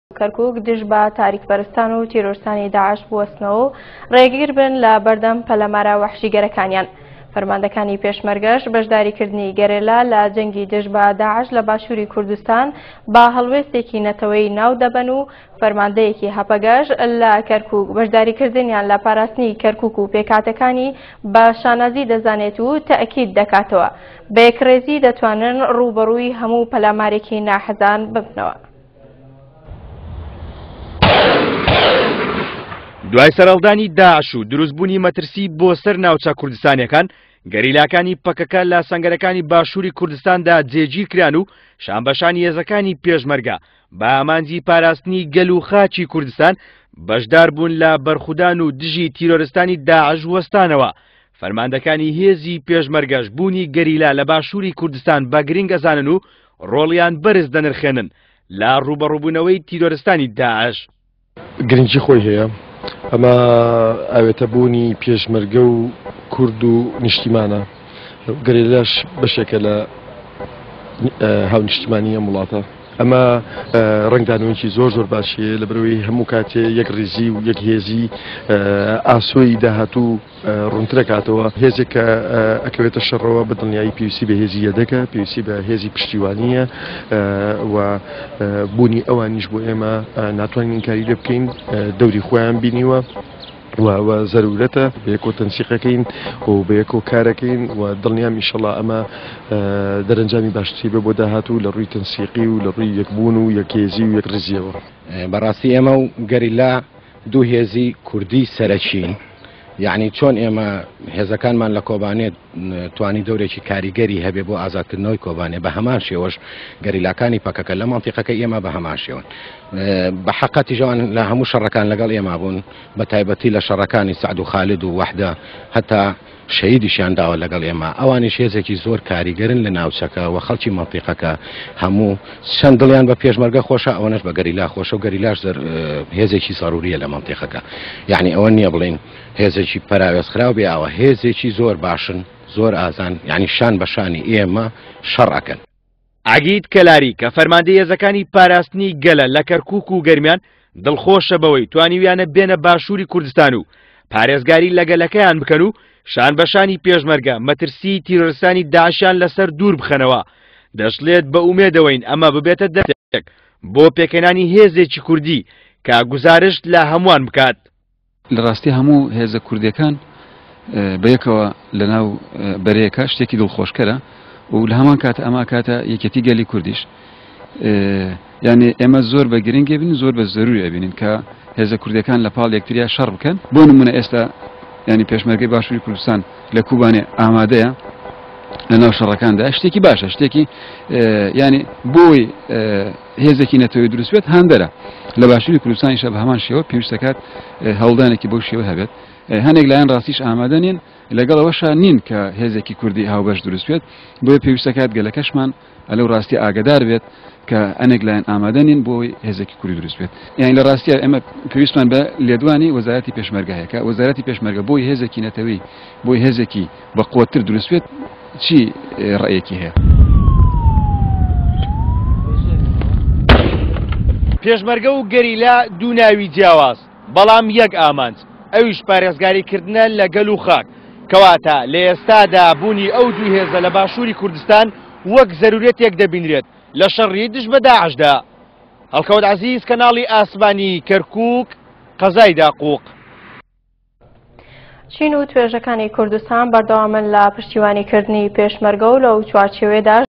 کەرکووک دژ بە تاریکپەرستان و تیرۆرستانی داعش بوەستنەوە و ڕێگیر بن لە بەردەم پەلەمارە وەحشیگەرەکانیان. فەرماندەکانی پێشمەرگەش بەشداریکردنی گەرێلا لە جەنگی دژ بە داعش لە باشووری کوردستان با هەڵوێستێکی نەتەوەی ناو دەبەن و فەرماندەیەکی هەپەگەش لە کەرکووک بەشداریکردنیان لە پاراستنی کەرکووک و پێکاتەکانی بە شانازی دەزانێت و تەئکید دەکاتەوە بە یەکڕێزی دەتوانن ڕووبەڕووی هەموو پەلامارێکی ناحەزان ببنەوە. دوای سەرهەڵدانی داعش و دروستبوونی مەترسی بۆ سەر ناوچە کوردستانیەکان، گەریلاکانی پەکەکە لە سەنگەرەکانی باشووری کوردستاندا جێگیر کران و شانبەشانی هێزەکانی پێشمەرگە بە ئامانجی پاراستنی گەل و خاچی کوردستان بەشدار بوون لە بەرخودان و دژی تیرۆرستانی داعش وەستانەوە. فەرماندەکانی هێزی پێشمەرگەش بوونی گەریلا لە باشووری کوردستان بە گرنگ ئەزانن و ڕۆڵیان بەرز دەنرخێنن لە ڕوبەڕووبوونەوەی تیرۆرستانی داعش. گرنگی خۆی هەیە. ئەمە ئاوێتە بوونی پێشمەرگە و کورد و نیشتیمانە. گەریلاش بەشێکە لە هاو نیشتیمانی ئەم وڵاتە. ئەمە ڕنگدانەوەیکی زۆر باشیە لە بەرەوەی هەموو کاتێ یەک ڕێزی و یەک هێزی ئاسۆی داهاتوو ڕوونترە کاتەوە. هێزێک کە ئەکەوێتە شەڕەوە بە دڵنیایی پێویستی بە هێزی یەدەکە، پێویستی بە هێزی پشتیوانیە و بوونی ئەوانیش بۆ ئێمە ناتوانین ئینکاری لێ بکەین. دەوری خۆیان بینیوە و زەرورەتە بەیەکۆ تەنسیقەکەین و بەیەکۆ کارەکەین و دڵنیام ئینشەڵڵا ئەمە دەرەنجامی باشتری بە بۆ داهاتوو لە ڕووی تەنسیقی و لە ڕووی یەکبوون و یەکهێزی و یەکڕێزیەوە. بەڕاستی ئێمە و گەریلا دوو هێزی کوردی سەرەکین، یعنی چۆن ئێمە هێزەکانمان لە کۆبانێت توانی دەورێکی کاریگەری هەبێ بۆ ئازادکردنەوەی کۆبانێ، بە هەمان شێوەش گەریلاکانی پەکەکە لە مەنتیقەکە ئێمە بە هەمان شێوەن بە حەقەتی ژەوان لە هەموو شەڕەکان لەگەڵ ئێمە بوون، بە تایبەتی لە شەڕەکانی سعد و خالد و وەحدە هەتا شەهیدیشیان داوە لەگەڵ ئێمە. ئەوانیش هێزێکی زۆر کاریگەرن لە ناوچەکە و خەڵکی مەنتیقەکە هەموو چەند دڵیان بە پێشمەرگە خۆشە، ئەوەنەش بە گەریلا خۆشە و گەریلاش هێزێکی سەروریە لە مەنتیقەکە. یعنی ئەوە نییە بڵین هێزێکی پەراوێزخراو بێ، ئەوە هێزێکی زۆر باشن، زۆر ئازان، یعنی شان بە شانی ئێمە شەڕەکەن. عەگید کەلاری کە فەرماندەی هێزەکانی پاراستنی گەلە لە کەرکووک و گەرمیان دڵخۆشە بەوەی توانیویانە بێنە باشووری کوردستان و پارێزگاری لە گەلەکەیان بکەن و شان بەشانی پێشمەرگە مەترسی تیرۆرستانی داعشیان لەسەر دوور بخەنەوە. دەشڵێت بە ئومێدەوەین ئەمە ببێتە دەستێک بۆ پێکەنانی هێزێکی کوردی کە گوزارشت لە هەمووان بکات. لە ڕاستی هەموو هێزە کوردیەکان بەیەکەوە لەناو بەرەیەکە شتێکی دڵخۆشکەرە و لە هەمان کاتە ئەمە کاتە یەکەتی گەلی کوردیش. یعنی ئێمە زۆر بە گرنگی بین، زۆر بە زەروری ئەبینین کە هێزە کوردیەکان لە پاڵ یەکتریا شەڕ بکەن. بۆ نمونە ئێستا ینی پێشمەرگەی باشووری کوردستان لە کوبانێ ئامادەیە لە ناو شەڕەکاندا، شتێکی باشە، شتێکی ینی بۆی هێزێکی نەتەوەی دروست بێت هەندەرە. لە باشووری کوردستانیشە بە هەمان شێوە پێویستە کات هەوڵدانێکی بەو شێوە هەبێت. هەنێک لایەن ڕاستیش ئامادە نین، لەگەڵەوەشە نین کە هێزێکی کوردی هاوبەش دروست بێت. بۆیە پێویستە کات گەلەکەشمان لەو ڕاستی ئاگدار بێت کە ئەنێک لایەن ئامادە نین بۆی هێزێکی کوردی دروست بێت. یعنی لە ڕاستیە ئێمە پێویستمان بە لێدوانی وەزارەتی پێشمەرگە هەیە کە وەزارەتی پێشمەرگە بۆی هێزێکی نەتەوەی بۆی هێزێکی بە قووەتر دروست بێت چی ڕێیەکی هەیە؟ پێشمەرگە و گەریلا دوو ناوی جیاواز، بەڵام یەک ئامانج، ئەویش پارێزگاریکردنە لە گەل و خاک. کەواتە لە ئێستادا بوونی ئەو دوو هێزە لە باشووری کوردستان وەک زەرورەتێک دەبینرێت لە شەڕی دژ بە داعشدا. هەڵکەوت عەزیز، کەناڵی ئاسمانی کەرکووک، قەزای داقووق. چین و توێژەکانی کوردستان بەردەوامن لە پشتیوانیکردنی پێشمەرگە و لەو چوارچێوەیەدا